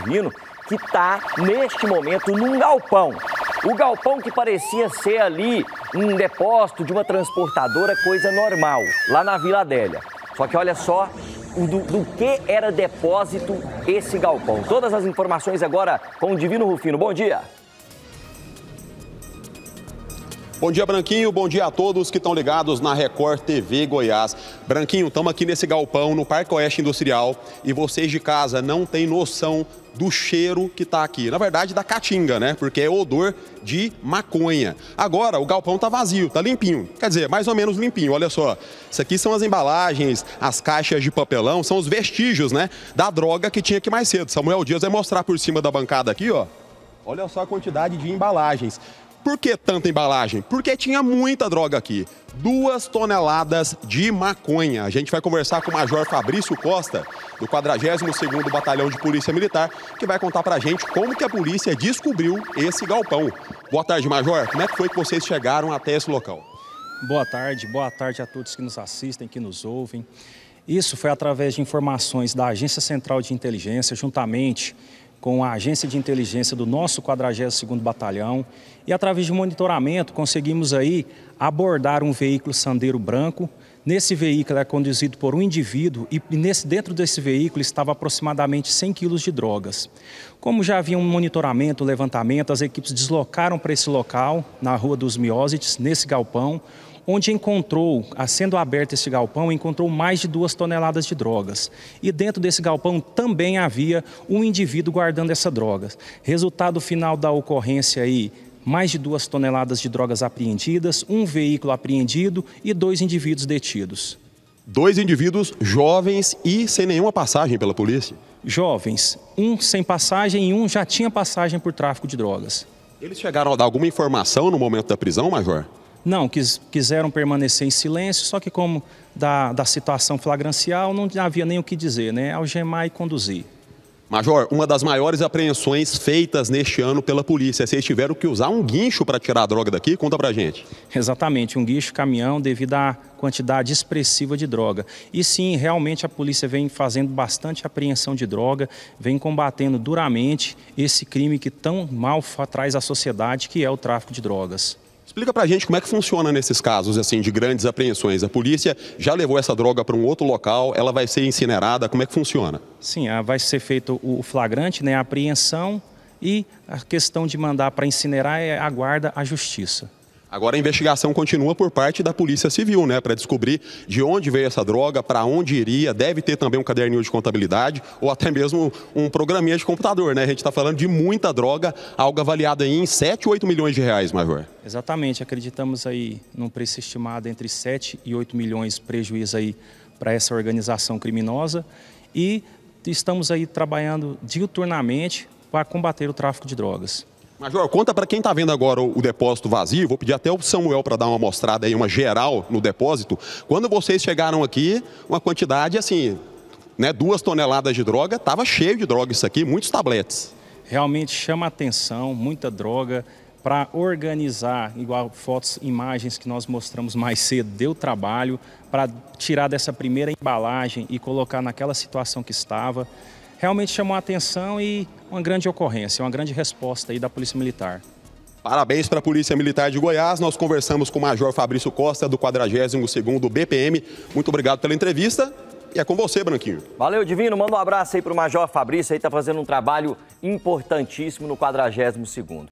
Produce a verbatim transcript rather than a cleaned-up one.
Divino, que está, neste momento, num galpão. O galpão que parecia ser ali um depósito de uma transportadora, coisa normal, lá na Vila Adélia. Só que olha só do, do que era depósito esse galpão. Todas as informações agora com o Divino Rufino. Bom dia. Bom dia, Branquinho. Bom dia a todos que estão ligados na Record T V Goiás. Branquinho, estamos aqui nesse galpão, no Parque Oeste Industrial, e vocês de casa não têm noção do cheiro que está aqui. Na verdade, da caatinga, né? Porque é odor de maconha. Agora, o galpão está vazio, está limpinho. Quer dizer, mais ou menos limpinho, olha só. Isso aqui são as embalagens, as caixas de papelão, são os vestígios, né? Da droga que tinha aqui mais cedo. Samuel Dias vai mostrar por cima da bancada aqui, ó. Olha só a quantidade de embalagens. Por que tanta embalagem? Porque tinha muita droga aqui. Duas toneladas de maconha. A gente vai conversar com o Major Fabrício Costa, do quadragésimo segundo Batalhão de Polícia Militar, que vai contar pra gente como que a polícia descobriu esse galpão. Boa tarde, Major. Como é que foi que vocês chegaram até esse local? Boa tarde. Boa tarde a todos que nos assistem, que nos ouvem. Isso foi através de informações da Agência Central de Inteligência, juntamente com a agência de inteligência do nosso quadragésimo segundo Batalhão, e através de monitoramento conseguimos aí abordar um veículo Sandero branco. Nesse veículo é conduzido por um indivíduo e nesse, dentro desse veículo estava aproximadamente cem quilos de drogas. Como já havia um monitoramento, um levantamento, as equipes deslocaram para esse local, na Rua dos Miósites, nesse galpão, onde encontrou, sendo aberto esse galpão, encontrou mais de duas toneladas de drogas. E dentro desse galpão também havia um indivíduo guardando essa droga. Resultado final da ocorrência aí, mais de duas toneladas de drogas apreendidas, um veículo apreendido e dois indivíduos detidos. Dois indivíduos jovens e sem nenhuma passagem pela polícia? Jovens, um sem passagem e um já tinha passagem por tráfico de drogas. Eles chegaram a dar alguma informação no momento da prisão, Major? Não, quis, quiseram permanecer em silêncio, só que como da, da situação flagrancial não havia nem o que dizer, né? Algemar e conduzir. Major, uma das maiores apreensões feitas neste ano pela polícia, vocês tiveram que usar um guincho para tirar a droga daqui? Conta pra gente. Exatamente, um guincho caminhão devido à quantidade expressiva de droga. E sim, realmente a polícia vem fazendo bastante apreensão de droga, vem combatendo duramente esse crime que tão mal traz à sociedade, que é o tráfico de drogas. Explica pra gente como é que funciona nesses casos assim de grandes apreensões. A polícia já levou essa droga para um outro local, ela vai ser incinerada, como é que funciona? Sim, vai ser feito o flagrante, né, a apreensão, e a questão de mandar para incinerar é aguarda a justiça. Agora a investigação continua por parte da Polícia Civil, né, para descobrir de onde veio essa droga, para onde iria, deve ter também um caderninho de contabilidade ou até mesmo um programinha de computador, né? A gente está falando de muita droga, algo avaliado aí em sete, oito milhões de reais, Major. Exatamente, acreditamos aí num preço estimado entre sete e oito milhões de prejuízo aí para essa organização criminosa, e estamos aí trabalhando diuturnamente para combater o tráfico de drogas. Major, conta para quem está vendo agora o depósito vazio, vou pedir até o Samuel para dar uma mostrada aí, uma geral no depósito. Quando vocês chegaram aqui, uma quantidade assim, né, duas toneladas de droga, estava cheio de droga isso aqui, muitos tabletes. Realmente chama a atenção, muita droga, para organizar, igual fotos, imagens que nós mostramos mais cedo, deu trabalho para tirar dessa primeira embalagem e colocar naquela situação que estava. Realmente chamou a atenção e uma grande ocorrência, uma grande resposta aí da Polícia Militar. Parabéns para a Polícia Militar de Goiás. Nós conversamos com o Major Fabrício Costa, do quadragésimo segundo B P M. Muito obrigado pela entrevista e é com você, Branquinho. Valeu, Divino. Manda um abraço aí para o Major Fabrício, aí está fazendo um trabalho importantíssimo no quadragésimo segundo.